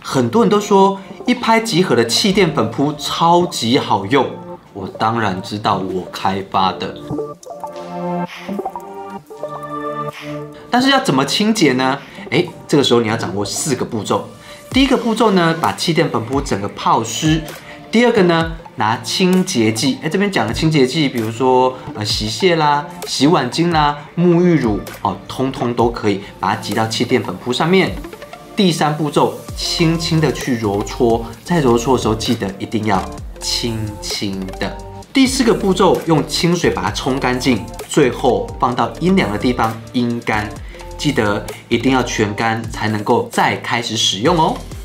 很多人都说一拍即合的气垫粉扑超级好用，我当然知道我开发的。但是要怎么清洁呢？这个时候你要掌握4个步骤。第一个步骤呢，把气垫粉扑整个泡湿。第二个呢，拿清洁剂，这边讲的清洁剂，比如说洗卸啦、洗碗巾啦、沐浴乳通通都可以，把它挤到气垫粉扑上面。第3步骤，轻轻的去揉搓，在揉搓的时候记得一定要轻轻的。第4个步骤，用清水把它冲干净，最后放到阴凉的地方阴干，记得一定要全干才能够再开始使用哦。